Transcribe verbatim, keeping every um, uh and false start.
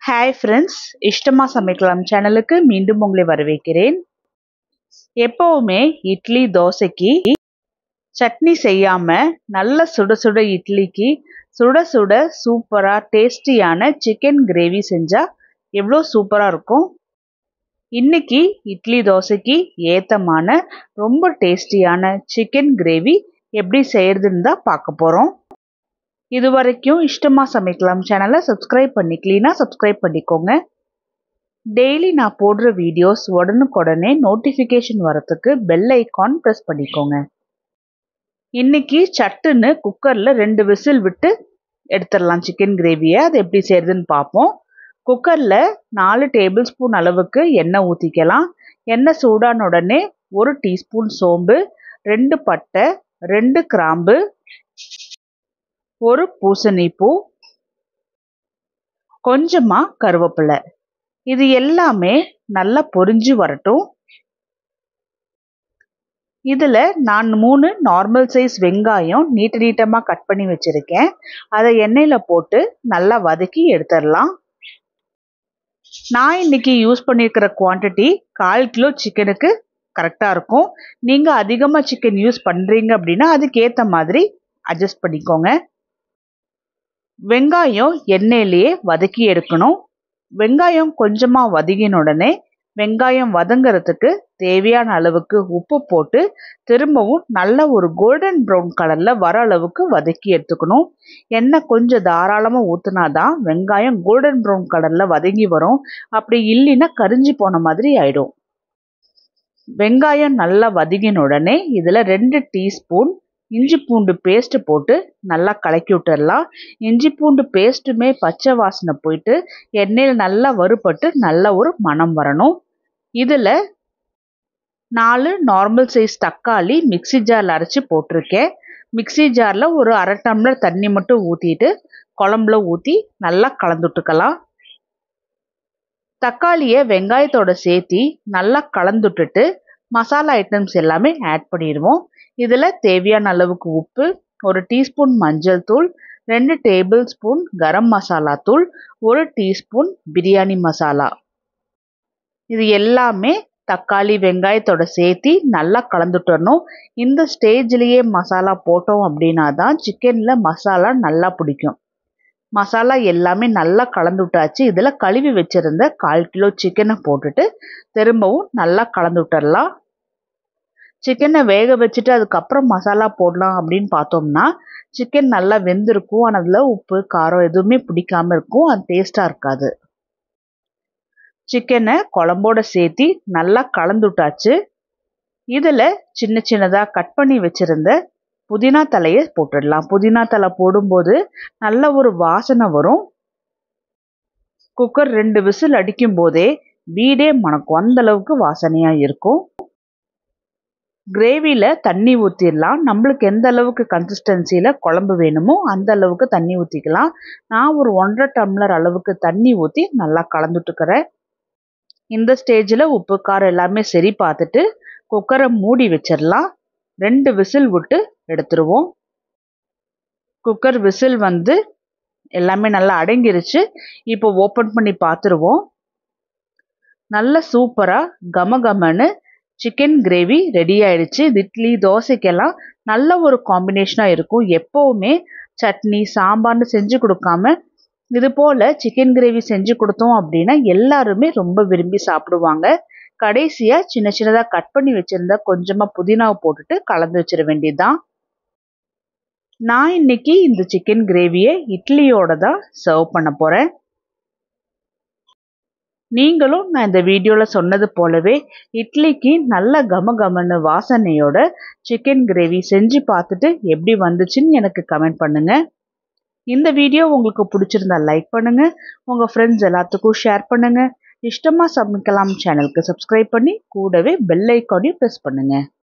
Hi friends, இஷ்டமா சமைக்கலாம் சேனலுக்கு மீண்டும் உங்களை வரவேற்கிறேன். எப்பவுமே இட்லி தோசைக்கு சட்னி செய்யாம நல்ல சுட சுட இட்லிக்கு சுட சுட சூப்பரா டேஸ்டியான சிக்கன் கிரேவி செஞ்சா எவ்வளோ சூப்பரா இருக்கும். இன்னைக்கு இட்லி தோசைக்கு ஏத்தமான ரொம்ப டேஸ்டியான சிக்கன் கிரேவி எப்படி செய்யறதுன்னு தான் பார்க்க போறோம். இது வரைக்கும் இஷ்டமா சமைக்கலாம் சேனலை சப்ஸ்கிரைப் பண்ணிக்கலனா சப்ஸ்கிரைப் பண்ணிக்கோங்க. டெய்லி நான் போடுற வீடியோஸ் உடனுக்குடனே நோட்டிஃபிகேஷன் வரத்துக்கு பெல் ஐக்கான் ப்ரெஸ் பண்ணிக்கோங்க. இன்னைக்கு சட்டுன்னு குக்கரில் ரெண்டு விசில் விட்டு எடுத்துடலாம் சிக்கன் கிரேவியை. அது எப்படி செய்யறதுன்னு பார்ப்போம். குக்கரில் நாலு டேபிள் ஸ்பூன் அளவுக்கு எண்ணெய் ஊற்றிக்கலாம். எண்ணெய் சூடான உடனே ஒரு டீஸ்பூன் சோம்பு, ரெண்டு பட்டை, ரெண்டு கிராம்பு, ஒரு பூசணிப்பூ, கொஞ்சமா கருவேப்பிலை, இது எல்லாமே நல்லா பொரிஞ்சு வரட்டும். இதுல நான் மூணு நார்மல் சைஸ் வெங்காயம் நீட்ட நீட்டமா கட் பண்ணி வச்சிருக்கேன். அதை எண்ணெயில போட்டு நல்லா வதக்கி எடுத்துடலாம். நான் இன்னைக்கு யூஸ் பண்ணியிருக்கிற குவான்டிட்டி கால் கிலோ சிக்கனுக்கு கரெக்டா இருக்கும். நீங்க அதிகமா சிக்கன் யூஸ் பண்றீங்க அப்படின்னா அதுக்கேற்ற மாதிரி அட்ஜஸ்ட் பண்ணிக்கோங்க. வெங்காயம் எண்ணெயிலேயே வதக்கி எடுக்கணும். வெங்காயம் கொஞ்சமாக வதங்கின உடனே வெங்காயம் வதங்கிறதுக்கு தேவையான அளவுக்கு உப்பு போட்டு திரும்பவும் நல்ல ஒரு கோல்டன் ப்ரௌன் கலரில் வர அளவுக்கு வதக்கி எடுத்துக்கணும். எண்ணெய் கொஞ்சம் தாராளமாக ஊற்றினாதான் வெங்காயம் கோல்டன் ப்ரௌன் கலரில் வதங்கி வரும். அப்படி இல்லைன்னா கரிஞ்சி போன மாதிரி ஆயிடும். வெங்காயம் நல்லா வதங்கின உடனே இதில் ரெண்டு டீஸ்பூன் இஞ்சி பூண்டு பேஸ்ட் போட்டு நல்லா கலக்கி விட்டுடலாம். இஞ்சி பூண்டு பேஸ்ட்டுமே பச்சை வாசனை போயிட்டு எண்ணெயில் நல்லா வறுபட்டு நல்ல ஒரு மணம் வரணும். இதில் நாலு நார்மல் சைஸ் தக்காளி மிக்சி ஜாரில் அரைச்சி போட்டிருக்கேன். மிக்சி ஜாரில் ஒரு அரை டம்ளர் தண்ணி மட்டும் ஊற்றிட்டு குழம்புல ஊற்றி நல்லா கலந்துட்டுக்கலாம். தக்காளியை வெங்காயத்தோட சேர்த்தி நல்லா கலந்துட்டுட்டு மசாலா ஐட்டம்ஸ் எல்லாமே ஆட் பண்ணிடுவோம். இதில் தேவையான அளவுக்கு உப்பு, ஒரு டீஸ்பூன் மஞ்சள் தூள், ரெண்டு டேபிள் ஸ்பூன் கரம் மசாலா தூள், ஒரு டீஸ்பூன் பிரியாணி மசாலா, இது எல்லாமே தக்காளி வெங்காயத்தோட சேர்த்தி நல்லா கலந்துட்டுறணும். இந்த ஸ்டேஜ்லேயே மசாலா போட்டோம் அப்படின்னா தான் சிக்கனில் மசாலா நல்லா பிடிக்கும். மசாலா எல்லாமே நல்லா கலந்து விட்டாச்சு. இதில் கழுவி வச்சுருந்த கால் கிலோ சிக்கனை போட்டுட்டு திரும்பவும் நல்லா கலந்து விட்டுடலாம். சிக்கனை வேக வச்சுட்டு அதுக்கப்புறம் மசாலா போடலாம் அப்படின்னு பார்த்தோம்னா சிக்கன் நல்லா வெந்திருக்கும். ஆனால் அதில் உப்பு காரம் எதுவுமே பிடிக்காம இருக்கும். அது டேஸ்டாக இருக்காது. சிக்கனை குழம்போட சேர்த்தி நல்லா கலந்து விட்டாச்சு. இதில் சின்ன சின்னதாக கட் பண்ணி வச்சுருந்த புதினா தலையை போட்டுடலாம். புதினா தலை போடும்போது நல்ல ஒரு வாசனை வரும். குக்கர் ரெண்டு விசில் அடிக்கும் போதே வீடே மணக்கும், அந்த அளவுக்கு வாசனையாக இருக்கும். கிரேவியில் தண்ணி ஊற்றிடலாம். நம்மளுக்கு எந்த அளவுக்கு கன்சிஸ்டன்சியில் குழம்பு வேணுமோ அந்த அளவுக்கு தண்ணி ஊற்றிக்கலாம். நான் ஒரு ஒன்றரை டம்ளர் அளவுக்கு தண்ணி ஊற்றி நல்லா கலந்துட்டுக்கிறேன். இந்த ஸ்டேஜில் உப்பு காரம் எல்லாமே சரி பார்த்துட்டு குக்கரை மூடி வச்சிடலாம். ரெண்டு விசில் விட்டு எடுத்துருவோம். குக்கர் விசில் வந்து எல்லாமே நல்லா அடங்கிருச்சு. இப்போ ஓப்பன் பண்ணி பார்த்துருவோம். நல்ல சூப்பராக கம கமன்னு சிக்கன் கிரேவி ரெடி ஆயிடுச்சு. இட்லி தோசைக்கெல்லாம் நல்ல ஒரு காம்பினேஷனாக இருக்கும். எப்போவுமே சட்னி சாம்பார்னு செஞ்சு கொடுக்காம இது போல் சிக்கன் கிரேவி செஞ்சு கொடுத்தோம் அப்படின்னா எல்லாருமே ரொம்ப விரும்பி சாப்பிடுவாங்க. கடைசியாக சின்ன சின்னதாக கட் பண்ணி வச்சுருந்தா கொஞ்சமாக புதினாவை போட்டுட்டு கலந்து வச்சிட வேண்டியதுதான். நான் இன்னைக்கு இந்த சிக்கன் கிரேவியை இட்லியோட தான் சர்வ் பண்ண போகிறேன். நீங்களும் நான் இந்த வீடியோவில் சொன்னது போலவே இட்லிக்கு நல்ல கம கமன்னு வாசனையோட சிக்கன் கிரேவி செஞ்சு பார்த்துட்டு எப்படி வந்துச்சுன்னு எனக்கு கமெண்ட் பண்ணுங்கள். இந்த வீடியோ உங்களுக்கு பிடிச்சிருந்தா லைக் பண்ணுங்கள். உங்கள் ஃப்ரெண்ட்ஸ் எல்லாத்துக்கும் ஷேர் பண்ணுங்கள். இஷ்டமாக சமைக்கலாம் சேனலுக்கு சப்ஸ்கிரைப் பண்ணி கூடவே பெல் ஐக்கானையும் ப்ரெஸ் பண்ணுங்கள்.